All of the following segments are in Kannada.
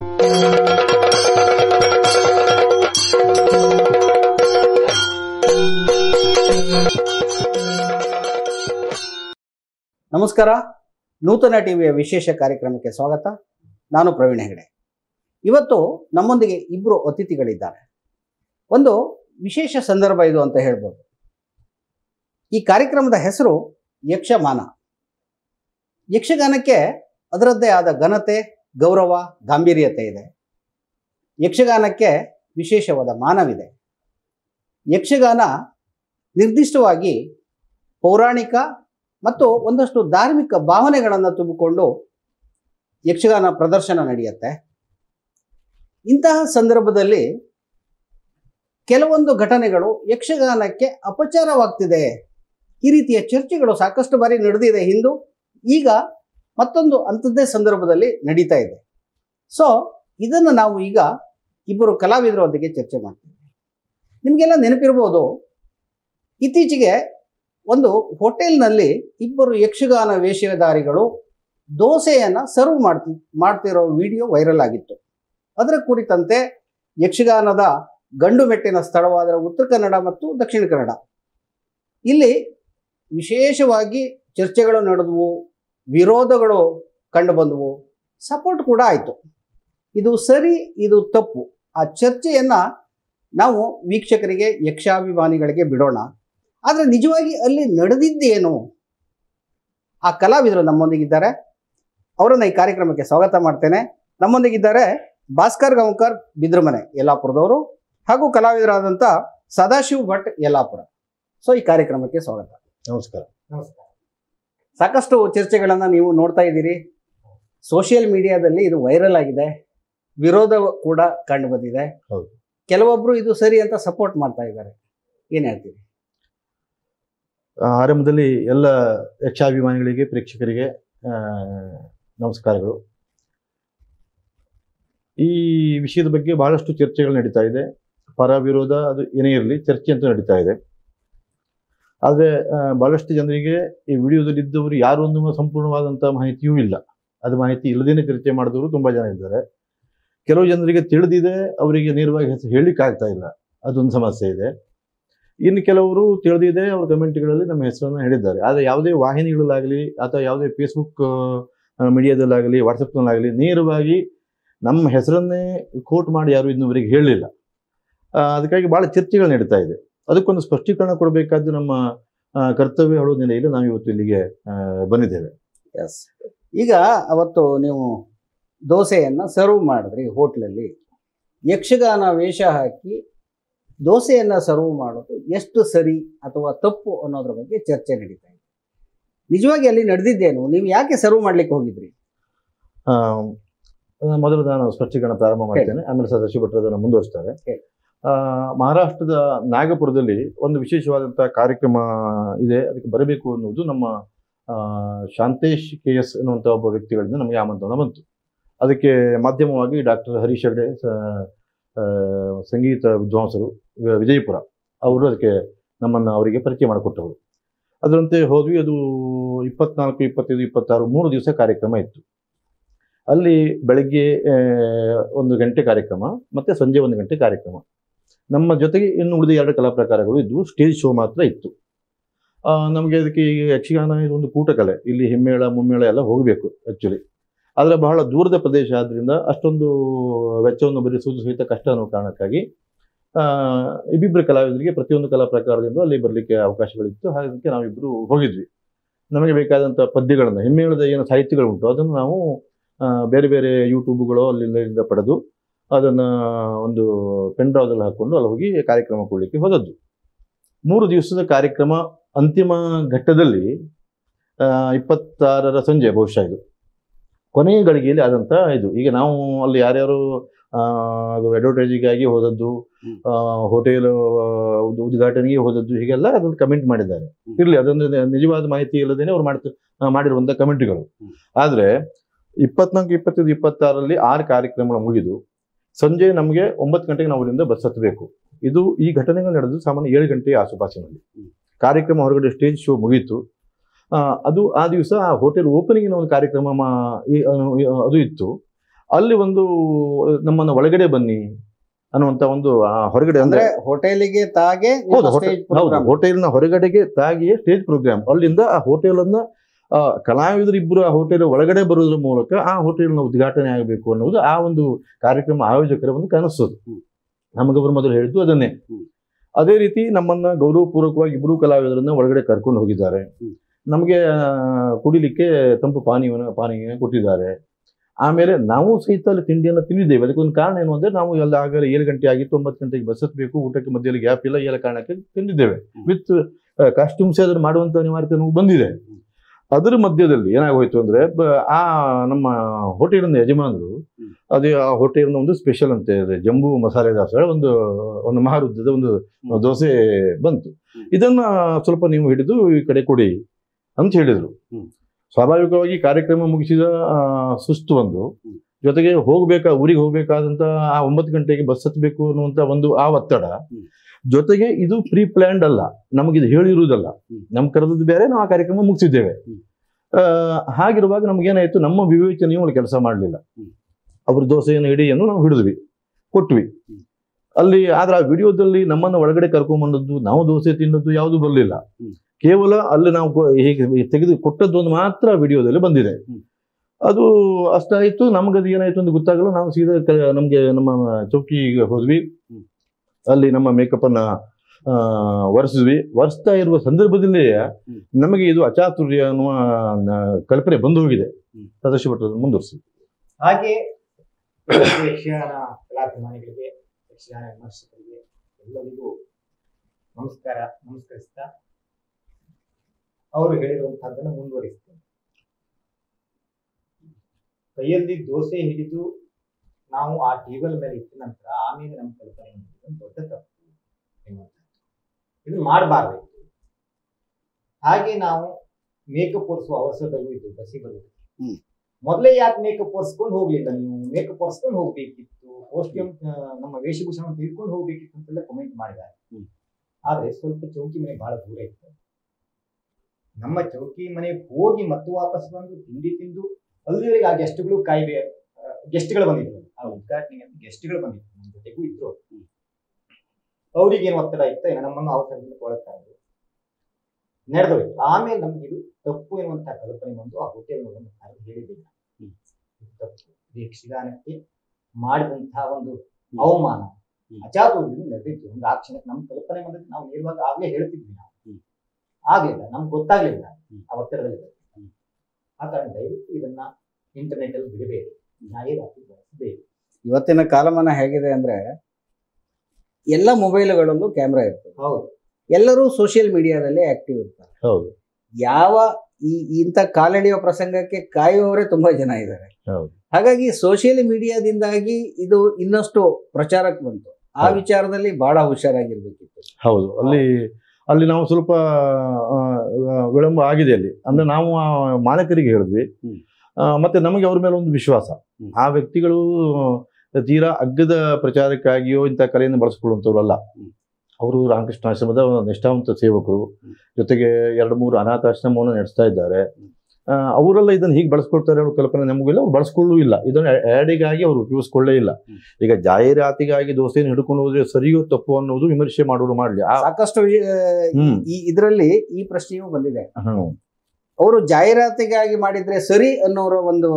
ನಮಸ್ಕಾರ. ನೂತನ ಟಿವಿಯ ವಿಶೇಷ ಕಾರ್ಯಕ್ರಮಕ್ಕೆ ಸ್ವಾಗತ. ನಾನು ಪ್ರವೀಣ್ ಹೆಗಡೆ. ಇವತ್ತು ನಮ್ಮೊಂದಿಗೆ ಇಬ್ಬರು ಅತಿಥಿಗಳಿದ್ದಾರೆ. ಒಂದು ವಿಶೇಷ ಸಂದರ್ಭ ಇದು ಅಂತ ಹೇಳ್ಬೋದು. ಈ ಕಾರ್ಯಕ್ರಮದ ಹೆಸರು ಯಕ್ಷಮಾನ. ಯಕ್ಷಗಾನಕ್ಕೆ ಅದರದ್ದೇ ಆದ ಘನತೆ, ಗೌರವ, ಗಾಂಭೀರ್ಯತೆ ಇದೆ. ಯಕ್ಷಗಾನಕ್ಕೆ ವಿಶೇಷವಾದ ಮಾನವಿದೆ. ಯಕ್ಷಗಾನ ನಿರ್ದಿಷ್ಟವಾಗಿ ಪೌರಾಣಿಕ ಮತ್ತು ಒಂದಷ್ಟು ಧಾರ್ಮಿಕ ಭಾವನೆಗಳನ್ನು ತುಂಬಿಕೊಂಡು ಯಕ್ಷಗಾನ ಪ್ರದರ್ಶನ ನಡೆಯುತ್ತೆ. ಇಂತಹ ಸಂದರ್ಭದಲ್ಲಿ ಕೆಲವೊಂದು ಘಟನೆಗಳು ಯಕ್ಷಗಾನಕ್ಕೆ ಅಪಚಾರವಾಗ್ತಿದೆ, ಈ ರೀತಿಯ ಚರ್ಚೆಗಳು ಸಾಕಷ್ಟು ಬಾರಿ ನಡೆದಿದೆ ಹಿಂದೂ. ಈಗ ಮತ್ತೊಂದು ಅಂಥದ್ದೇ ಸಂದರ್ಭದಲ್ಲಿ ನಡೀತಾ ಇದೆ. ಸೊ ಇದನ್ನು ನಾವು ಈಗ ಇಬ್ಬರು ಕಲಾವಿದರೊಂದಿಗೆ ಚರ್ಚೆ ಮಾಡ್ತೀವಿ. ನಿಮಗೆಲ್ಲ ನೆನಪಿರ್ಬೋದು, ಇತ್ತೀಚೆಗೆ ಒಂದು ಹೋಟೆಲ್ನಲ್ಲಿ ಇಬ್ಬರು ಯಕ್ಷಗಾನ ವೇಷಧಾರಿಗಳು ದೋಸೆಯನ್ನು ಸರ್ವ್ ಮಾಡ್ತಿರೋ ವಿಡಿಯೋ ವೈರಲ್ ಆಗಿತ್ತು. ಅದರ ಕುರಿತಂತೆ ಯಕ್ಷಗಾನದ ಗಂಡು ಮೆಟ್ಟಿನ ಸ್ಥಳವಾದ ಉತ್ತರ ಕನ್ನಡ ಮತ್ತು ದಕ್ಷಿಣ ಕನ್ನಡ ಇಲ್ಲಿ ವಿಶೇಷವಾಗಿ ಚರ್ಚೆಗಳು ನಡೆದವು, ವಿರೋಧಗಳು ಕಂಡುಬಂದವು, ಸಪೋರ್ಟ್ ಕೂಡ ಆಯಿತು. ಇದು ಸರಿ, ಇದು ತಪ್ಪು, ಆ ಚರ್ಚೆಯನ್ನು ನಾವು ವೀಕ್ಷಕರಿಗೆ, ಯಕ್ಷಾಭಿಮಾನಿಗಳಿಗೆ ಬಿಡೋಣ. ಆದರೆ ನಿಜವಾಗಿ ಅಲ್ಲಿ ನಡೆದಿದ್ದೇನು? ಆ ಕಲಾವಿದರು ನಮ್ಮೊಂದಿಗಿದ್ದಾರೆ. ಅವರನ್ನು ಈ ಕಾರ್ಯಕ್ರಮಕ್ಕೆ ಸ್ವಾಗತ ಮಾಡ್ತೇನೆ. ನಮ್ಮೊಂದಿಗಿದ್ದಾರೆ ಭಾಸ್ಕರ್ ಗಾಂವ್ಕರ್ ಬಿದ್ರಮನೆ ಯಲ್ಲಾಪುರದವರು ಹಾಗೂ ಕಲಾವಿದರಾದಂಥ ಸದಾಶಿವ್ ಭಟ್ ಯಲ್ಲಾಪುರ. ಸೊ ಈ ಕಾರ್ಯಕ್ರಮಕ್ಕೆ ಸ್ವಾಗತ. ನಮಸ್ಕಾರ. ನಮಸ್ಕಾರ. ಸಾಕಷ್ಟು ಚರ್ಚೆಗಳನ್ನು ನೀವು ನೋಡ್ತಾ ಇದ್ದೀರಿ. ಸೋಷಿಯಲ್ ಮೀಡಿಯಾದಲ್ಲಿ ಇದು ವೈರಲ್ ಆಗಿದೆ, ವಿರೋಧ ಕೂಡ ಕಂಡು ಬಂದಿದೆ. ಹೌದು. ಕೆಲವೊಬ್ಬರು ಇದು ಸರಿ ಅಂತ ಸಪೋರ್ಟ್ ಮಾಡ್ತಾ ಇದ್ದಾರೆ. ಏನು ಹೇಳ್ತೀರಿ? ಆರಂಭದಲ್ಲಿ ಎಲ್ಲ ಯಕ್ಷಾಭಿಮಾನಿಗಳಿಗೆ, ಪ್ರೇಕ್ಷಕರಿಗೆ ನಮಸ್ಕಾರಗಳು. ಈ ವಿಷಯದ ಬಗ್ಗೆ ಬಹಳಷ್ಟು ಚರ್ಚೆಗಳು ನಡೀತಾ ಇದೆ. ಪರ ವಿರೋಧ ಅದು ಏನೇ ಇರಲಿ, ಚರ್ಚೆ ಅಂತ ನಡೀತಾ ಇದೆ. ಆದರೆ ಬಹಳಷ್ಟು ಜನರಿಗೆ ಈ ವಿಡಿಯೋದಲ್ಲಿ ಇದ್ದವರು ಯಾರು ಒಂದು ಸಂಪೂರ್ಣವಾದಂಥ ಮಾಹಿತಿಯೂ ಇಲ್ಲ. ಅದು ಮಾಹಿತಿ ಇಲ್ಲದೇನೆ ಚರ್ಚೆ ಮಾಡಿದವರು ತುಂಬ ಜನ ಇದ್ದಾರೆ. ಕೆಲವು ಜನರಿಗೆ ತಿಳಿದಿದೆ, ಅವರಿಗೆ ನೇರವಾಗಿ ಹೆಸರು ಹೇಳಲಿಕ್ಕಾಗ್ತಾ ಇಲ್ಲ, ಅದೊಂದು ಸಮಸ್ಯೆ ಇದೆ. ಇನ್ನು ಕೆಲವರು ತಿಳಿದಿದೆ, ಅವ್ರ ಕಮೆಂಟ್ಗಳಲ್ಲಿ ನಮ್ಮ ಹೆಸರನ್ನು ಹೇಳಿದ್ದಾರೆ. ಆದರೆ ಯಾವುದೇ ವಾಹಿನಿಗಳಲ್ಲಾಗಲಿ ಅಥವಾ ಯಾವುದೇ ಫೇಸ್ಬುಕ್ ಮೀಡಿಯಾದಲ್ಲಾಗಲಿ, ವಾಟ್ಸಪ್ನಲ್ಲಾಗಲಿ ನೇರವಾಗಿ ನಮ್ಮ ಹೆಸರನ್ನೇ ಕೋಟ್ ಮಾಡಿ ಯಾರು ಇನ್ನೊವರಿಗೆ ಹೇಳಲಿಲ್ಲ. ಅದಕ್ಕಾಗಿ ಭಾಳ ಚರ್ಚೆಗಳು ನಡೀತಾ ಇದೆ. ಅದಕ್ಕೊಂದು ಸ್ಪಷ್ಟೀಕರಣ ಕೊಡಬೇಕಾದ್ದು ನಮ್ಮ ಕರ್ತವ್ಯ ಹೇಳೋ ನೆಲೆಯಲ್ಲಿ ನಾವು ಇವತ್ತು ಇಲ್ಲಿಗೆ ಬಂದಿದ್ದೇವೆ. ಎಸ್. ಈಗ ಅವತ್ತು ನೀವು ದೋಸೆಯನ್ನು ಸರ್ವ್ ಮಾಡಿದ್ರಿ ಹೋಟ್ಲಲ್ಲಿ. ಯಕ್ಷಗಾನ ವೇಷ ಹಾಕಿ ದೋಸೆಯನ್ನು ಸರ್ವ್ ಮಾಡೋದು ಎಷ್ಟು ಸರಿ ಅಥವಾ ತಪ್ಪು ಅನ್ನೋದ್ರ ಬಗ್ಗೆ ಚರ್ಚೆ ನಡೀತಾ ಇದೆ. ನಿಜವಾಗಿ ಅಲ್ಲಿ ನಡೆದಿದ್ದೇನು? ನೀವು ಯಾಕೆ ಸರ್ವ್ ಮಾಡ್ಲಿಕ್ಕೆ ಹೋಗಿದ್ರಿ? ಮೊದಲು ನಾನು ಸ್ಪಷ್ಟೀಕರಣ ಪ್ರಾರಂಭ ಮಾಡ್ತೇನೆ, ಆಮೇಲೆ ಸದಾಶಿವ ಭಟ್ರು ಅದನ್ನು ಮುಂದುವರಿಸ್ತಾರೆ. ಮಹಾರಾಷ್ಟ್ರದ ನಾಗಪುರದಲ್ಲಿ ಒಂದು ವಿಶೇಷವಾದಂಥ ಕಾರ್ಯಕ್ರಮ ಇದೆ, ಅದಕ್ಕೆ ಬರಬೇಕು ಅನ್ನೋದು ನಮ್ಮ ಶಾಂತೇಶ್ KS ಎನ್ನುವಂಥ ಒಬ್ಬ ವ್ಯಕ್ತಿಗಳಿಂದ ನಮಗೆ ಆಮಂತ್ರಣ ಬಂತು. ಅದಕ್ಕೆ ಮಾಧ್ಯಮವಾಗಿ ಡಾಕ್ಟರ್ ಹರೀಶ್ ಹೆಗಡೆ, ಸಂಗೀತ ವಿದ್ವಾಂಸರು, ವಿಜಯಪುರ, ಅವರು ಅದಕ್ಕೆ ನಮ್ಮನ್ನು ಅವರಿಗೆ ಪರಿಚಯ ಮಾಡಿಕೊಟ್ಟವರು. ಅದರಂತೆ ಹೋದ್ವಿ. ಅದು 24, 25, 26 3 ದಿವಸ ಕಾರ್ಯಕ್ರಮ ಇತ್ತು. ಅಲ್ಲಿ ಬೆಳಗ್ಗೆ 1 ಗಂಟೆ ಕಾರ್ಯಕ್ರಮ ಮತ್ತು ಸಂಜೆ 1 ಗಂಟೆ ಕಾರ್ಯಕ್ರಮ. ನಮ್ಮ ಜೊತೆಗೆ ಇನ್ನು ಉಳಿದ 2 ಕಲಾ ಪ್ರಕಾರಗಳು ಇದ್ದವು. ಸ್ಟೇಜ್ ಶೋ ಮಾತ್ರ ಇತ್ತು. ನಮಗೆ ಅದಕ್ಕೆ ಈಗ ಯಕ್ಷಗಾನ ಇದೊಂದು ಕೂಟಕಲೆ, ಇಲ್ಲಿ ಹಿಮ್ಮೇಳ ಮುಮ್ಮೇಳ ಎಲ್ಲ ಹೋಗಬೇಕು ಆ್ಯಕ್ಚುಲಿ. ಆದರೆ ಬಹಳ ದೂರದ ಪ್ರದೇಶ ಆದ್ದರಿಂದ ಅಷ್ಟೊಂದು ವೆಚ್ಚವನ್ನು ಭರಿಸುವುದು ಸಹಿತ ಕಷ್ಟ ಅನ್ನೋ ಕಾರಣಕ್ಕಾಗಿ ಇಬ್ಬಿಬ್ಬರು ಕಲಾವಿದರಿಗೆ ಪ್ರತಿಯೊಂದು ಕಲಾ ಪ್ರಕಾರದಿಂದ ಅಲ್ಲಿ ಬರಲಿಕ್ಕೆ ಅವಕಾಶಗಳಿತ್ತು. ಹಾಗಾಗಿ ನಾವಿಬ್ಬರು ಹೋಗಿದ್ವಿ. ನಮಗೆ ಬೇಕಾದಂಥ ಪದ್ಯಗಳನ್ನು, ಹಿಮ್ಮೇಳದ ಏನು ಸಾಹಿತ್ಯಗಳು ಉಂಟು ಅದನ್ನು ನಾವು ಬೇರೆ ಬೇರೆ ಯೂಟ್ಯೂಬ್ಗಳು ಅಲ್ಲಿಂದ ಪಡೆದು ಅದನ್ನು ಒಂದು ಪೆನ್ ಡ್ರೈವ್ದಲ್ಲಿ ಹಾಕ್ಕೊಂಡು ಅಲ್ಲಿ ಹೋಗಿ ಕಾರ್ಯಕ್ರಮ ಕೊಡಲಿಕ್ಕೆ ಹೋದದ್ದು. 3 ದಿವಸದ ಕಾರ್ಯಕ್ರಮ ಅಂತಿಮ ಘಟ್ಟದಲ್ಲಿ 26ರ ಸಂಜೆ ಬಹುಶಃ ಇದು ಕೊನೆಯ ಗಳಿಗೆಯಲ್ಲಿ ಆದಂಥ ಇದು. ಈಗ ನಾವು ಅಲ್ಲಿ ಯಾರ್ಯಾರು ಅದು ಅಡ್ವರ್ಟೈಸಿಗಾಗಿ ಹೋದದ್ದು, ಹೋಟೆಲ್ ಉದ್ಘಾಟನೆಗೆ ಹೋದದ್ದು, ಹೀಗೆಲ್ಲ ಅದನ್ನು ಕಮೆಂಟ್ ಮಾಡಿದ್ದಾರೆ. ಇರಲಿ, ಅದೊಂದು ನಿಜವಾದ ಮಾಹಿತಿ ಇಲ್ಲದೇನೆ ಅವ್ರು ಮಾಡಿರುವಂಥ ಕಮೆಂಟ್ಗಳು. ಆದರೆ 24, 25, 26ರಲ್ಲಿ 6 ಕಾರ್ಯಕ್ರಮಗಳು ಮುಗಿದು ಸಂಜೆ ನಮಗೆ 9 ಗಂಟೆಗೆ ನಾವು ಇಲ್ಲಿಂದ ಬಸ್ ಹತ್ತಬೇಕು. ಇದು ಈ ಘಟನೆಗಳು ನಡೆದು ಸಾಮಾನ್ಯ 7 ಗಂಟೆಯ ಆಸುಪಾಸಿನಲ್ಲಿ. ಕಾರ್ಯಕ್ರಮ ಹೊರಗಡೆ ಸ್ಟೇಜ್ ಶೋ ಮುಗೀತು. ಅದು ಆ ದಿವಸ ಆ ಹೋಟೆಲ್ ಓಪನಿಂಗಿನ ಒಂದು ಕಾರ್ಯಕ್ರಮ ಅದು ಇತ್ತು. ಅಲ್ಲಿ ಒಂದು ನಮ್ಮನ್ನು ಒಳಗಡೆ ಬನ್ನಿ ಅನ್ನುವಂತ ಒಂದು ಹೊರಗಡೆ ಅಂದ್ರೆ ಹೋಟೆಲಿಗೆ ತಾಗೆ ಹೋಟೆಲ್ನ ಹೊರಗಡೆಗೆ ತಾಗಿಯೇ ಸ್ಟೇಜ್ ಪ್ರೋಗ್ರಾಮ್. ಅಲ್ಲಿಂದ ಆ ಹೋಟೆಲ್ ಅನ್ನ ಕಲಾವಿದರಿಬ್ಬರು ಆ ಹೋಟೆಲ್ ಒಳಗಡೆ ಬರೋದ್ರ ಮೂಲಕ ಆ ಹೋಟೆಲ್ನ ಉದ್ಘಾಟನೆ ಆಗಬೇಕು ಅನ್ನೋದು ಆ ಒಂದು ಕಾರ್ಯಕ್ರಮ ಆಯೋಜಕರ ಒಂದು ಕನಸು. ನಮಗೊಬ್ಬರು ಮೊದಲು ಹೇಳಿದ್ದು ಅದನ್ನೇ. ಅದೇ ರೀತಿ ನಮ್ಮನ್ನ ಗೌರವಪೂರ್ವಕವಾಗಿ ಇಬ್ಬರು ಕಲಾವಿದರನ್ನ ಒಳಗಡೆ ಕರ್ಕೊಂಡು ಹೋಗಿದ್ದಾರೆ. ನಮಗೆ ಕುಡಿಲಿಕ್ಕೆ ತಂಪು ಪಾನೀಯ ಕೊಟ್ಟಿದ್ದಾರೆ. ಆಮೇಲೆ ನಾವು ಸಹಿತ ಅಲ್ಲಿ ತಿಂಡಿಯನ್ನು ತಿಂದಿದ್ದೇವೆ. ಅದಕ್ಕೊಂದು ಕಾರಣ ಏನು ಅಂದರೆ ನಾವು ಎಲ್ಲ ಆಗಲೇ 7 ಗಂಟೆ ಆಗಿತ್ತು, 9 ಗಂಟೆಗೆ ಬಸ್ ಹತ್ತಬೇಕು, ಊಟಕ್ಕೆ ಮಧ್ಯದಲ್ಲಿ ಗ್ಯಾಪ್ ಇಲ್ಲ, ಎಲ್ಲ ಕಾರಣಕ್ಕೆ ತಿಂದಿದ್ದೇವೆ. ವಿತ್ ಕಾಸ್ಟ್ಯೂಮ್ಸ್ ಅದನ್ನು ಮಾಡುವಂಥ ಅನಿವಾರ್ಯತೆ ನಮಗೆ ಬಂದಿದೆ. ಅದರ ಮಧ್ಯದಲ್ಲಿ ಏನಾಗೋಯ್ತು ಅಂದರೆ ನಮ್ಮ ಹೋಟೆಲಿನ ಯಜಮಾನರು ಅದೇ ಆ ಹೋಟೆಲ್ನ ಒಂದು ಸ್ಪೆಷಲ್ ಅಂತ ಇದೆ, ಜಂಬೂ ಮಸಾಲೆ ದಾಸವಾಳ ಒಂದು ಮಹಾರುದ್ಧದ ಒಂದು ದೋಸೆ ಬಂತು. ಇದನ್ನ ಸ್ವಲ್ಪ ನೀವು ಹಿಡಿದು ಈ ಕಡೆ ಕೊಡಿ ಅಂತ ಹೇಳಿದರು. ಸ್ವಾಭಾವಿಕವಾಗಿ ಕಾರ್ಯಕ್ರಮ ಮುಗಿಸಿದ ಸುಸ್ತು ಒಂದು, ಜೊತೆಗೆ ಊರಿಗೆ ಹೋಗ್ಬೇಕಾದಂತ ಆ 9 ಗಂಟೆಗೆ ಬಸ್ ಹತ್ತಬೇಕು ಅನ್ನುವಂತ ಒಂದು ಆ ಒತ್ತಡ, ಜೊತೆಗೆ ಇದು ಪ್ರೀ ಪ್ಲಾನ್ಡ್ ಅಲ್ಲ, ನಮಗಿದು ಹೇಳಿರುವುದಲ್ಲ, ನಮ್ ಕರೆದದ್ದು ಬೇರೆ, ನಾವು ಆ ಕಾರ್ಯಕ್ರಮ ಮುಗಿಸಿದ್ದೇವೆ. ಹಾಗಿರುವಾಗ ನಮ್ಗೇನಾಯ್ತು, ನಮ್ಮ ವಿವೇಚನೆಯು ಕೆಲಸ ಮಾಡಲಿಲ್ಲ. ಅವ್ರ ದೋಸೆಯನ್ನು ಹಿಡಿಯನ್ನು ನಾವು ಕೊಟ್ವಿ ಅಲ್ಲಿ. ಆದ್ರೆ ಆ ವಿಡಿಯೋದಲ್ಲಿ ನಮ್ಮನ್ನು ಒಳಗಡೆ ಕರ್ಕೊಂಡ್ಬಂದದ್ದು, ನಾವು ದೋಸೆ ತಿನ್ನೋದು ಯಾವುದು ಬರಲಿಲ್ಲ. ಕೇವಲ ಅಲ್ಲಿ ನಾವು ಹೀಗೆ ತೆಗೆದು ಕೊಟ್ಟದ್ದು ಒಂದು ಮಾತ್ರ ವಿಡಿಯೋದಲ್ಲಿ ಬಂದಿದೆ. ಅದು ಅಷ್ಟಾಯಿತು. ನಮಗದು ಏನಾಯ್ತು ಅಂತ ಗೊತ್ತಾಗಲ್ಲ. ನಾವು ಸೀದಾ ನಮ್ಮ ಚೌಕಿಗೆ ಹೋದ್ವಿ. ಅಲ್ಲಿ ನಮ್ಮ ಮೇಕಪ್ ಅನ್ನ ಒರೆಸ್ತಾ ಇರುವ ಸಂದರ್ಭದಲ್ಲೇ ನಮಗೆ ಇದು ಅಚಾತುರ್ಯ ಅನ್ನುವ ಕಲ್ಪನೆ ಬಂದು ಹೋಗಿದೆ. ಸದಾಶಿವ ಭಟ್ರು ಮುಂದುವರಿಸಿ. ಹಾಗೆ ಯಕ್ಷಗಾನ ಕಲಾಭಿಮಾನಿಗಳಿಗೆ, ಯಕ್ಷಗಾನ ವಿಮರ್ಶಕರಿಗೆ ಎಲ್ಲರಿಗೂ ನಮಸ್ಕರಿಸ್ತಾ ಅವರು ಹೇಳಿರುವಂತಹದ್ದನ್ನು ಮುಂದುವರಿಸ್ತೇನೆ. ಕೈಯಲ್ಲಿ ದೋಸೆ ಹಿಡಿದು ನಾವು ಆ ಟೇಬಲ್ ಮೇಲೆ ಇಟ್ಟ ನಂತರ ಆಮೇಲೆ ನಮ್ಮ ಕಲ್ಪನೆ ದೊಡ್ಡ ತಪ್ಪು ಎನ್ನುವಂಥದ್ದು. ಇದು ಮಾಡಬಾರ್ದಿತ್ತು. ಹಾಗೆ ನಾವು ಮೇಕಪ್ ಒರೆಸುವ ಅವಸರದಲ್ಲೂ ಇದು ಬಸಿ ಬರುತ್ತೆ. ಮೊದಲೇ ಯಾಕೆ ಮೇಕಪ್ ಒರೆಸ್ಕೊಂಡು ಹೋಗ್ಲಿಲ್ಲ ನೀವು? ಮೇಕಪ್ ಒರೆಸ್ಕೊಂಡು ಹೋಗ್ಬೇಕಿತ್ತು, ಕಾಸ್ಟ್ಯೂಮ್ ನಮ್ಮ ವೇಷಭೂಷಣ ತಿಳ್ಕೊಂಡು ಹೋಗ್ಬೇಕಿತ್ತು ಅಂತೆಲ್ಲ ಕಮೆಂಟ್ ಮಾಡಿದ್ದಾರೆ. ಆದ್ರೆ ಸ್ವಲ್ಪ ಚೌಕಿ ಮನೆ ಬಹಳ ದೂರ ಇತ್ತು. ನಮ್ಮ ಚೌಕಿ ಮನೆಗೆ ಹೋಗಿ ಮತ್ತೆ ವಾಪಸ್ ಬಂದು ತಿಂಡಿ ತಿಂದು ಅಲ್ಲಿವರೆಗೆ ಆ ಗೆಸ್ಟ್ಗಳು ಬಂದಿದ್ರು. ಆ ಉದ್ಘಾಟನೆಗೆ ಅಂತ ಗೆಸ್ಟ್ಗಳು ಬಂದಿದ್ರು, ನಮ್ಮ ಜೊತೆಗೂ ಇದ್ರು. ಅವ್ರಿಗೇನು ಒತ್ತಡ ಇತ್ತ, ನಮ್ಮನ್ನು ಅವಸರದಿಂದ ಕೊಳತಾ ಇದ್ರು, ನಡೆದೋಯ್ತು. ಆಮೇಲೆ ನಮ್ಗೆ ಇದು ತಪ್ಪು ಎನ್ನುವಂತಹ ಕಲ್ಪನೆ ಬಂದು ಆ ಹೋಟೆಲ್ ಹೇಳಿದ್ದಿಲ್ಲ. ತಪ್ಪು, ಯಕ್ಷಗಾನಕ್ಕೆ ಮಾಡಿದಂತಹ ಒಂದು ಅವಮಾನ, ಅಚಾತುರ್ಯದಿಂದ ನಡೆದಿತ್ತು. ಒಂದು ಆ ಕ್ಷಣಕ್ಕೆ ನಮ್ಮ ಕಲ್ಪನೆ ಬಂದದ್ದು ನಾವು ನೇರವಾಗಿ ಆಗ್ಲೇ ಹೇಳ್ತಿದ್ವಿ. ನಾವು ಆಗ್ಲಿಲ್ಲ, ನಮ್ಗೆ ಗೊತ್ತಾಗ್ಲಿಲ್ಲ ಆ ಒತ್ತಡದಲ್ಲಿ. ಆ ಕಾರಣ ದಯವಿಟ್ಟು ಇದನ್ನ ಇಂಟರ್ನೆಟ್ ಅಲ್ಲಿ ಬಿಡಬೇಡಿ, ಜಾಹೀರಾತು ಬಳಸಬೇಡಿ. ಇವತ್ತಿನ ಕಾಲಮಾನ ಹೇಗಿದೆ ಅಂದ್ರೆ ಎಲ್ಲ ಮೊಬೈಲ್ಗಳಲ್ಲೂ ಕ್ಯಾಮ್ರಾ ಇರ್ತದೆ. ಹೌದು, ಎಲ್ಲರೂ ಸೋಷಿಯಲ್ ಮೀಡಿಯಾದಲ್ಲಿ ಆಕ್ಟಿವ್ ಇರ್ತಾರೆ. ಹೌದು, ಯಾವ ಇಂಥ ಕಾಲೆಳೆಯುವ ಪ್ರಸಂಗಕ್ಕೆ ಕಾಯುವವರೇ ತುಂಬಾ ಜನ ಇದ್ದಾರೆ. ಹಾಗಾಗಿ ಸೋಷಿಯಲ್ ಮೀಡಿಯಾದಿಂದಾಗಿ ಇದು ಇನ್ನಷ್ಟು ಪ್ರಚಾರಕ್ಕೆ ಬಂತು. ಆ ವಿಚಾರದಲ್ಲಿ ಬಹಳ ಹುಷಾರಾಗಿರ್ಬೇಕಿತ್ತು. ಹೌದು, ಅಲ್ಲಿ ನಾವು ಸ್ವಲ್ಪ ವಿಳಂಬ ಆಗಿದೆ ಅಲ್ಲಿ. ಅಂದ್ರೆ ನಾವು ಆ ಮಾಲಕರಿಗೆ ಹೇಳಿದ್ವಿ, ಮತ್ತೆ ನಮಗೆ ಅವ್ರ ಮೇಲೆ ಒಂದು ವಿಶ್ವಾಸ. ಆ ವ್ಯಕ್ತಿಗಳು ತೀರಾ ಅಗ್ಗದ ಪ್ರಚಾರಕ್ಕಾಗಿಯೋ ಇಂಥ ಕಲೆಯನ್ನು ಬಳಸ್ಕೊಳ್ಳುವಂಥವ್ರು ಅಲ್ಲ. ಅವರು ರಾಮಕೃಷ್ಣಾಶ್ರಮದ ನಿಷ್ಠಾವಂತ ಸೇವಕರು, ಜೊತೆಗೆ 2-3 ಅನಾಥಾಶ್ರಮವನ್ನು ನಡೆಸ್ತಾ ಇದ್ದಾರೆ. ಅವರೆಲ್ಲ ಇದನ್ನು ಹೀಗೆ ಬಳಸ್ಕೊಳ್ತಾರೆ ಅನ್ನೋ ಕಲ್ಪನೆ ನಮಗಿಲ್ಲ, ಅವ್ರು ಬಳಸ್ಕೊಳ್ಳೂ ಇಲ್ಲ. ಇದನ್ನು ಆ್ಯಡಿಗಾಗಿ ಅವರು ಉಪಯೋಗಿಸ್ಕೊಳ್ಳೇ ಇಲ್ಲ. ಈಗ ಜಾಹೀರಾತಿಗಾಗಿ ದೋಸೆಯನ್ನು ಹಿಡ್ಕೊಂಡು ಹೋದ್ರೆ ಸರಿಯೋ ತಪ್ಪು ಅನ್ನೋದು ವಿಮರ್ಶೆ ಮಾಡೋರು ಮಾಡಲಿ. ಸಾಕಷ್ಟು ಇದರಲ್ಲಿ ಈ ಪ್ರಶ್ನೆಯೂ ಬಂದಿದೆ. ಅವರು ಜಾಹೀರಾತಿಗಾಗಿ ಮಾಡಿದ್ರೆ ಸರಿ ಅನ್ನೋರ ಒಂದು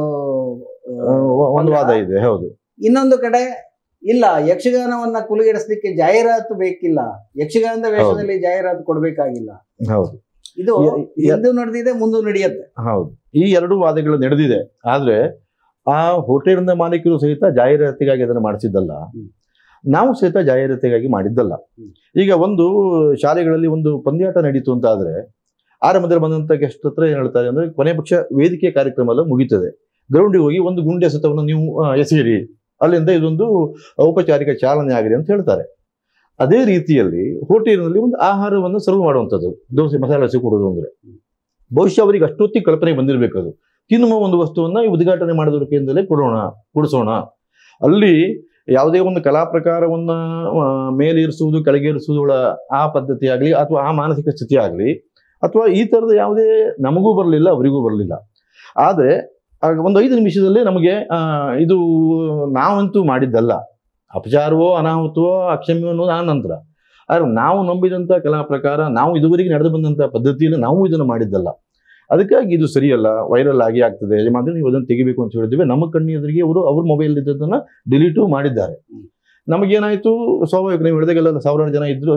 ವಾದ ಇದೆ. ಹೌದು. ಇನ್ನೊಂದು ಕಡೆ ಇಲ್ಲ, ಯಕ್ಷಗಾನವನ್ನ ಕುಲುಗೆಡಿಸ್ಲಿಕ್ಕೆ ಜಾಹೀರಾತು ಬೇಕಿಲ್ಲ, ಯಕ್ಷಗಾನದ ವೇಷದಲ್ಲಿ ಜಾಹೀರಾತು ಕೊಡ್ಬೇಕಾಗಿಲ್ಲ. ಹೌದು, ಇದು ಎಂದು ನಡೆದಿದೆ, ಮುಂದೆ ನಡೆಯುತ್ತೆ. ಹೌದು, ಈ 2 ವಾದಗಳು ನಡೆದಿದೆ. ಆದ್ರೆ ಆ ಹೋಟೆಲ್ನ ಮಾಲೀಕರು ಸಹಿತ ಜಾಹೀರಾತಿಗಾಗಿ ಅದನ್ನು ಮಾಡಿಸಿದ್ದಲ್ಲ, ನಾವು ಸಹಿತ ಜಾಹೀರಾತಿಗಾಗಿ ಮಾಡಿದ್ದಲ್ಲ. ಈಗ ಒಂದು ಶಾಲೆಗಳಲ್ಲಿ ಒಂದು ಪಂದ್ಯಾಟ ನಡೀತು ಅಂತ ಆದ್ರೆ ಆರಂಭದಲ್ಲಿ ಬಂದಂತ ಗೆಸ್ಟ್ ಹತ್ರ ಏನ್ ಹೇಳ್ತಾರೆ ಅಂದ್ರೆ, ಕೊನೆ ಪಕ್ಷ ವೇದಿಕೆ ಕಾರ್ಯಕ್ರಮ ಎಲ್ಲ ಮುಗಿತದೆ, ಗ್ರೌಂಡಿಗೆ ಹೋಗಿ ಒಂದು ಗುಂಡೆ ಎಸೆತವನ್ನು ನೀವು ಎಸೆಯಿರಿ, ಅಲ್ಲಿಂದ ಇದೊಂದು ಔಪಚಾರಿಕ ಚಾಲನೆ ಆಗಿದೆ ಅಂತ ಹೇಳ್ತಾರೆ. ಅದೇ ರೀತಿಯಲ್ಲಿ ಹೋಟೆಲ್ನಲ್ಲಿ ಒಂದು ಆಹಾರವನ್ನು ಸರ್ವ್ ಮಾಡುವಂಥದ್ದು, ದೋಸೆ ಮಸಾಲೆ ದೋಸೆ ಕೊಡೋದು ಅಂದ್ರೆ ಬಹುಶಃ ಅವರಿಗೆ ಅಷ್ಟೊತ್ತಿಗೆ ಕಲ್ಪನೆ ಬಂದಿರಬೇಕದು. ತಿನ್ನುವ ಒಂದು ವಸ್ತುವನ್ನ ಉದ್ಘಾಟನೆ ಮಾಡೋದ್ರ ಕೇಂದ್ರದಲ್ಲೇ ಕೊಡಿಸೋಣ. ಅಲ್ಲಿ ಯಾವುದೇ ಒಂದು ಕಲಾ ಪ್ರಕಾರವನ್ನ ಮೇಲೇರಿಸುವುದು ಕೆಳಗೇರಿಸುವುದರ ಆ ಪದ್ಧತಿ ಆಗಲಿ, ಅಥವಾ ಆ ಮಾನಸಿಕ ಸ್ಥಿತಿ ಆಗಲಿ, ಅಥವಾ ಈ ಥರದ ಯಾವುದೇ ನಮಗೂ ಬರಲಿಲ್ಲ, ಅವರಿಗೂ ಬರಲಿಲ್ಲ. ಆದರೆ ಆಗ ಒಂದು 5 ನಿಮಿಷದಲ್ಲೇ ನಮಗೆ ಇದು ನಾವಂತೂ ಮಾಡಿದ್ದಲ್ಲ, ಅಪಚಾರವೋ ಅನಾಹುತವೋ ಅಕ್ಷಮ್ಯವೋ ಅನ್ನೋದು ಆ ನಂತರ. ಆದರೆ ನಾವು ನಂಬಿದಂಥ ಕಲಾ ಪ್ರಕಾರ, ನಾವು ಇದುವರೆಗೆ ನಡೆದು ಬಂದಂಥ ಪದ್ಧತಿಯಲ್ಲಿ ನಾವು ಇದನ್ನು ಮಾಡಿದ್ದಲ್ಲ. ಅದಕ್ಕಾಗಿ ಇದು ಸರಿಯಲ್ಲ, ವೈರಲ್ ಆಗಿ ಆಗ್ತದೆ, ಯಜಮಾನ್ರೆ ನೀವು ಅದನ್ನು ತೆಗಿಬೇಕು ಅಂತ ಹೇಳಿದ್ವಿ. ನಮ್ಮ ಕಣ್ಣು ಎದುರಿಗೆ ಅವರು ಮೊಬೈಲ್ ಇದ್ದದನ್ನು ಡಿಲೀಟು ಮಾಡಿದ್ದಾರೆ. ನಮಗೇನಾಯಿತು, ಸ್ವಾಭಾವಿಕ ನೀವು ಹೇಳಿದಾಗೆಲ್ಲ 1000 ಜನ ಇದ್ರು,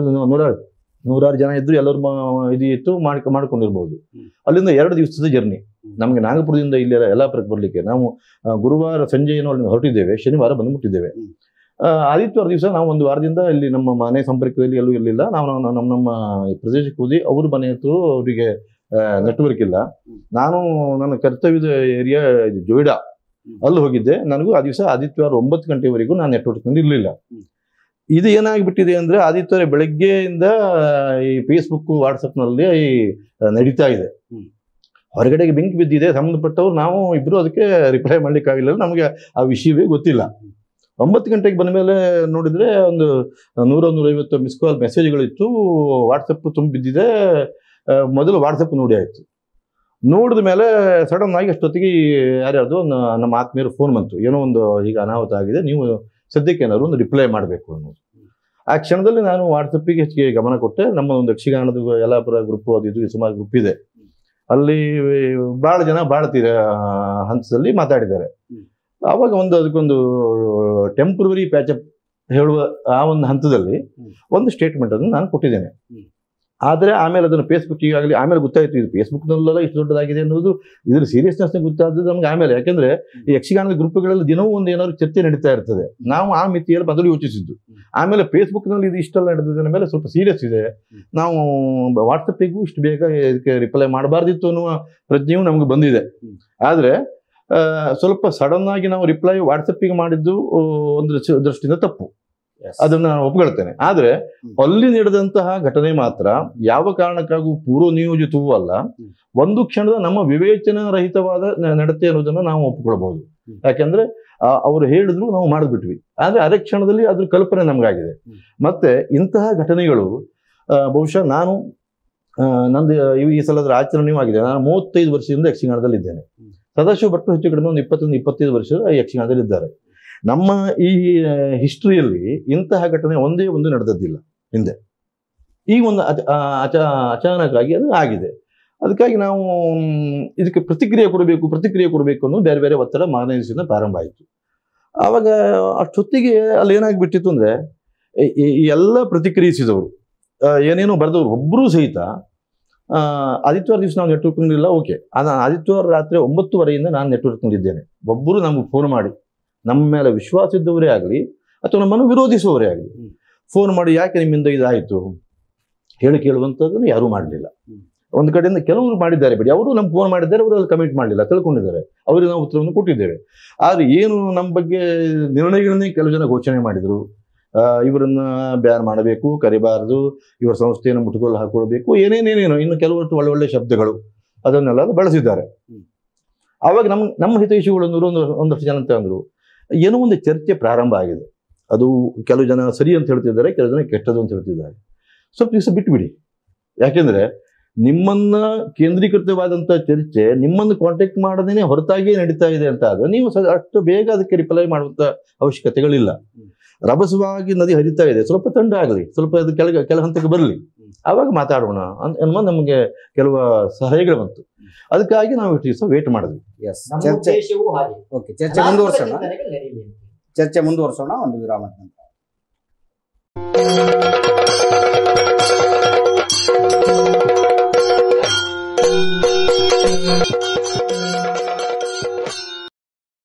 100 ಜನ ಇದ್ರು, ಎಲ್ಲರೂ ಇದು ಇತ್ತು ಮಾಡ್ಕೊಂಡಿರ್ಬೋದು. ಅಲ್ಲಿಂದ 2 ದಿವಸದ ಜರ್ನಿ ನಮಗೆ ನಾಗಪುರದಿಂದ ಇಲ್ಲಿ ಯಲ್ಲಾಪುರಕ್ಕೆ ಬರಲಿಕ್ಕೆ. ನಾವು ಗುರುವಾರ ಸಂಜೆ ಏನೋ ಅಲ್ಲಿಂದ ಹೊರಟಿದ್ದೇವೆ, ಶನಿವಾರ ಬಂದುಬಿಟ್ಟಿದ್ದೇವೆ. ಆದಿತ್ಯವಾರ ದಿವಸ ನಾವು 1 ವಾರದಿಂದ ಇಲ್ಲಿ ನಮ್ಮ ಮನೆ ಸಂಪರ್ಕದಲ್ಲಿ ಎಲ್ಲೂ ಇರಲಿಲ್ಲ. ನಾವು ನಮ್ಮ ಪ್ರದೇಶಕ್ಕೆ ಹೋಗಿ ಅವ್ರ ಮನೆ ಹತ್ರ ಅವರಿಗೆ ನೆಟ್ವರ್ಕ್ ಇಲ್ಲ. ನಾನು ನನ್ನ ಕರ್ತವ್ಯದ ಏರಿಯಾ ಜೋಯಿಡಾ ಅಲ್ಲಿ ಹೋಗಿದ್ದೆ. ನನಗೂ ಆ ದಿವಸ ಆದಿತ್ಯವಾರ 9 ಗಂಟೆವರೆಗೂ ನಾನು ನೆಟ್ವರ್ಕ್ನಲ್ಲಿ ಇರಲಿಲ್ಲ. ಇದು ಏನಾಗಿಬಿಟ್ಟಿದೆ ಅಂದರೆ ಆದಿತ್ಯವಾರ ಬೆಳಗ್ಗೆಯಿಂದ ಈ ಫೇಸ್ಬುಕ್ ವಾಟ್ಸಪ್ನಲ್ಲಿ ನಡೀತಾ ಇದೆ. ಹೊರಗಡೆಗೆ ಬೆಂಕಿ ಬಿದ್ದಿದೆ, ಸಂಬಂಧಪಟ್ಟವ್ರು ನಾವು ಇಬ್ಬರು ಅದಕ್ಕೆ ರಿಪ್ಲೈ ಮಾಡಲಿಕ್ಕಾಗಿಲ್ಲ, ನಮಗೆ ಆ ವಿಷಯವೇ ಗೊತ್ತಿಲ್ಲ. 9 ಗಂಟೆಗೆ ಬಂದ ಮೇಲೆ ನೋಡಿದರೆ ಒಂದು 100-150 ಮಿಸ್ ಕಾಲ್ ಮೆಸೇಜ್ಗಳಿತ್ತು. ವಾಟ್ಸಪ್ ತುಂಬ ಬಿದ್ದಿದೆ. ಮೊದಲು ವಾಟ್ಸಪ್ ನೋಡಿ ಆಯಿತು. ನೋಡಿದ ಮೇಲೆ ಸಡನ್ ಆಗಿ ಅಷ್ಟೊತ್ತಿಗೆ ಯಾರ್ಯಾರ್ದು ನಮ್ಮ ಆತ್ಮೀಯರು ಫೋನ್ ಬಂತು, ಏನೋ ಒಂದು ಈಗ ಅನಾಹುತ ಆಗಿದೆ, ನೀವು ಸದ್ಯಕ್ಕೆ ಏನಾದ್ರು ಒಂದು ರಿಪ್ಲೈ ಮಾಡಬೇಕು ಅನ್ನೋದು. ಆ ಕ್ಷಣದಲ್ಲಿ ನಾನು ವಾಟ್ಸಪ್ಪಿಗೆ ಹೆಚ್ಚಿಗೆ ಗಮನ ಕೊಟ್ಟೆ. ನಮ್ಮ ಒಂದು ಯಕ್ಷಗಾನದ ಯಲ್ಲಾಪುರ ಗ್ರೂಪು ಅದು ಇದು ಸುಮಾರು ಗ್ರೂಪ್ ಇದೆ, ಅಲ್ಲಿ ಭಾಳ ಜನ ಭಾಳ ಹಂತದಲ್ಲಿ ಮಾತಾಡಿದ್ದಾರೆ. ಆವಾಗ ಅದಕ್ಕೊಂದು ಟೆಂಪ್ರವರಿ ಪ್ಯಾಚಪ್ ಹೇಳುವ ಆ ಒಂದು ಹಂತದಲ್ಲಿ ಒಂದು ಸ್ಟೇಟ್ಮೆಂಟನ್ನು ನಾನು ಕೊಟ್ಟಿದ್ದೇನೆ. ಆದರೆ ಆಮೇಲೆ ಅದನ್ನು ಫೇಸ್ಬುಕ್ಕಿಗೆ ಆಗಲಿ ಆಮೇಲೆ ಗೊತ್ತಾಯಿತು, ಇದು ಫೇಸ್ಬುಕ್ನಲ್ಲೆಲ್ಲ ಇಷ್ಟು ದೊಡ್ಡದಾಗಿದೆ ಅನ್ನೋದು, ಇದ್ರ ಸೀರಿಯಸ್ನೆಸ್ನ ಗೊತ್ತಾದ್ದು ನಮ್ಗೆ ಆಮೇಲೆ. ಯಾಕೆಂದರೆ ಈ ಯಕ್ಷಗಾನದ ಗ್ರೂಪ್ಗಳಲ್ಲಿ ದಿನವೂ ಒಂದು ಏನಾದ್ರು ಚರ್ಚೆ ನಡೀತಾ ಇರ್ತದೆ. ನಾವು ಆ ಮಿತಿಯಲ್ಲಿ ಮೊದಲು ಯೋಚಿಸಿದ್ದು. ಆಮೇಲೆ ಫೇಸ್ಬುಕ್ನಲ್ಲಿ ಇದು ಇಷ್ಟೆಲ್ಲ ನಡೆದಿದ್ದ ಮೇಲೆ ಸ್ವಲ್ಪ ಸೀರಿಯಸ್ ಇದೆ, ನಾವು ವಾಟ್ಸಪ್ಪಿಗೂ ಇಷ್ಟು ಬೇಗ ಇದಕ್ಕೆ ರಿಪ್ಲೈ ಮಾಡಬಾರ್ದಿತ್ತು ಅನ್ನುವ ಪ್ರಜ್ಞೆಯೂ ನಮಗೆ ಬಂದಿದೆ. ಆದರೆ ಸ್ವಲ್ಪ ಸಡನ್ ಆಗಿ ನಾವು ರಿಪ್ಲೈ ವಾಟ್ಸಪ್ಪಿಗೆ ಮಾಡಿದ್ದು ಒಂದು ದೃಷ್ಟಿಯಿಂದ ತಪ್ಪು, ಅದನ್ನು ನಾನು ಒಪ್ಕೊಳ್ತೇನೆ. ಆದರೆ ಅಲ್ಲಿ ನಡೆದಂತಹ ಘಟನೆ ಮಾತ್ರ ಯಾವ ಕಾರಣಕ್ಕಾಗೂ ಪೂರ್ವ ನಿಯೋಜಿತವೂ ಅಲ್ಲ, ಒಂದು ಕ್ಷಣದ ನಮ್ಮ ವಿವೇಚನಾ ರಹಿತವಾದ ನಡತೆ ಅನ್ನೋದನ್ನು ನಾವು ಒಪ್ಕೊಳ್ಬಹುದು. ಯಾಕೆಂದ್ರೆ ಅವರು ಹೇಳಿದ್ರು, ನಾವು ಮಾಡಿಬಿಟ್ವಿ. ಆದರೆ ಅರೆ ಕ್ಷಣದಲ್ಲಿ ಅದ್ರ ಕಲ್ಪನೆ ನಮಗಾಗಿದೆ. ಮತ್ತೆ ಇಂತಹ ಘಟನೆಗಳು ಬಹುಶಃ ನಾನು ನಂದು ಈ ಸಲದ ಆಚರಣೆಯೂ ಆಗಿದೆ. ನಾನು 35 ವರ್ಷದಿಂದ ಯಕ್ಷಗಾನದಲ್ಲಿ ಇದ್ದೇನೆ. ಸದಾಶಿವ ಭಟ್ರು ಹೆಚ್ಚು ಕಡಿಮೆ ಒಂದು 21-25 ವರ್ಷ ಯಕ್ಷಗಾನದಲ್ಲಿ ಇದ್ದಾರೆ. ನಮ್ಮ ಈ ಹಿಸ್ಟ್ರಿಯಲ್ಲಿ ಇಂತಹ ಘಟನೆ ಒಂದೇ ಒಂದು ನಡೆದದ್ದಿಲ್ಲ ಹಿಂದೆ. ಈ ಒಂದು ಅಚಾನಕ್ಕಾಗಿ ಅದು ಆಗಿದೆ. ಅದಕ್ಕಾಗಿ ನಾವು ಇದಕ್ಕೆ ಪ್ರತಿಕ್ರಿಯೆ ಕೊಡಬೇಕು ಅನ್ನೋ ಬೇರೆ ಬೇರೆ ಒತ್ತಡ ಮಾರನೇ ದಿವಸದಿಂದ ಪ್ರಾರಂಭ ಆಯಿತು. ಆವಾಗ ಅಷ್ಟೊತ್ತಿಗೆ ಅಲ್ಲಿ ಏನಾಗ್ಬಿಟ್ಟಿತ್ತು ಅಂದರೆ, ಈ ಎಲ್ಲ ಪ್ರತಿಕ್ರಿಯಿಸಿದವರು ಏನೇನೋ ಬರೆದವರು ಒಬ್ಬರೂ ಸಹಿತ ಆದಿತ್ಯವಾರ ದಿವಸ ನಾವು ನೆಟ್ವರ್ಕ್ನಲ್ಲಿಲ್ಲ. ಓಕೆ, ನಾನು ಆದಿತ್ಯವಾರ ರಾತ್ರಿ 9:30 ನಾನು ನೆಟ್ವರ್ಕ್ನಲ್ಲಿದ್ದೇನೆ. ಒಬ್ಬರು ನಮಗೆ ಫೋನ್ ಮಾಡಿ, ನಮ್ಮ ಮೇಲೆ ವಿಶ್ವಾಸ ಇದ್ದವರೇ ಆಗಲಿ ಅಥವಾ ನಮ್ಮನ್ನು ವಿರೋಧಿಸುವವರೇ ಆಗಲಿ ಫೋನ್ ಮಾಡಿ ಯಾಕೆ ನಿಮ್ಮಿಂದ ಇದಾಯಿತು ಕೇಳುವಂಥದ್ದನ್ನು ಯಾರೂ ಮಾಡಲಿಲ್ಲ. ಒಂದು ಕಡೆಯಿಂದ ಕೆಲವರು ಮಾಡಿದ್ದಾರೆ ಬಿಡಿ, ಅವರು ನಮ್ಗೆ ಫೋನ್ ಮಾಡಿದ್ದಾರೆ, ಅವರು ಅಲ್ಲಿ ಕಮೆಂಟ್ ಮಾಡಲಿಲ್ಲ, ತಿಳ್ಕೊಂಡಿದ್ದಾರೆ, ಅವರಿಗೆ ನಾವು ಉತ್ತರವನ್ನು ಕೊಟ್ಟಿದ್ದೇವೆ. ಆದರೆ ಏನು ನಮ್ಮ ಬಗ್ಗೆ ನಿರ್ಣಯಗಳನ್ನೇ ಕೆಲವು ಜನ ಘೋಷಣೆ ಮಾಡಿದರು. ಇವರನ್ನ ಬ್ಯಾನ್ ಮಾಡಬೇಕು, ಕರಿಬಾರದು, ಇವರ ಸಂಸ್ಥೆಯನ್ನು ಮುಟ್ಟುಗೋಲು ಹಾಕೊಳ್ಬೇಕು, ಏನೇನೇನೇನೋ ಇನ್ನು ಕೆಲವಷ್ಟು ಒಳ್ಳೆ ಶಬ್ದಗಳು ಅದನ್ನೆಲ್ಲ ಬಳಸಿದ್ದಾರೆ. ಆವಾಗ ನಮ್ಮ ಹಿತೈಷಿಗಳು ಒಂದಷ್ಟು ಜನ ಅಂತ ಅಂದರು, ಏನೋ ಒಂದು ಚರ್ಚೆ ಪ್ರಾರಂಭ ಆಗಿದೆ. ಅದು ಕೆಲವು ಜನ ಸರಿ ಅಂತ ಹೇಳ್ತಿದ್ದಾರೆ, ಕೆಲವು ಜನ ಕೆಟ್ಟದು ಅಂತ ಹೇಳ್ತಿದ್ದಾರೆ. ಸ್ವಲ್ಪ ದಿವಸ ಬಿಟ್ಬಿಡಿ. ಯಾಕೆಂದರೆ ನಿಮ್ಮನ್ನು ಕೇಂದ್ರೀಕೃತವಾದಂಥ ಚರ್ಚೆ ನಿಮ್ಮನ್ನು ಕಾಂಟ್ಯಾಕ್ಟ್ ಮಾಡದೇನೆ ಹೊರತಾಗಿಯೇ ನಡೀತಾ ಇದೆ ಅಂತ ಆದರೆ ನೀವು ಅಷ್ಟು ಬೇಗ ಅದಕ್ಕೆ ರಿಪ್ಲೈ ಮಾಡುವಂಥ ಅವಶ್ಯಕತೆಗಳಿಲ್ಲ. ರಭಸವಾಗಿ ನದಿ ಹರಿತಾ ಇದೆ, ಸ್ವಲ್ಪ ತಂಡ ಆಗಲಿ, ಸ್ವಲ್ಪ ಅದು ಕೆಳ ಹಂತಕ್ಕೆ ಬರಲಿ, ಆವಾಗ ಮಾತಾಡೋಣ ಅನ್ನುವ ನಮಗೆ ಕೆಲವು ಸಲಹೆಗಳು ಬಂತು. ಅದಕ್ಕಾಗಿ ನಾವು ಇಷ್ಟು ದಿವಸ ವೇಟ್ ಮಾಡಿದ್ವಿ. ಚರ್ಚೆ ಮುಂದುವರ್ಸೋಣ, ಒಂದು ವಿರಾಮದ ನಂತರ.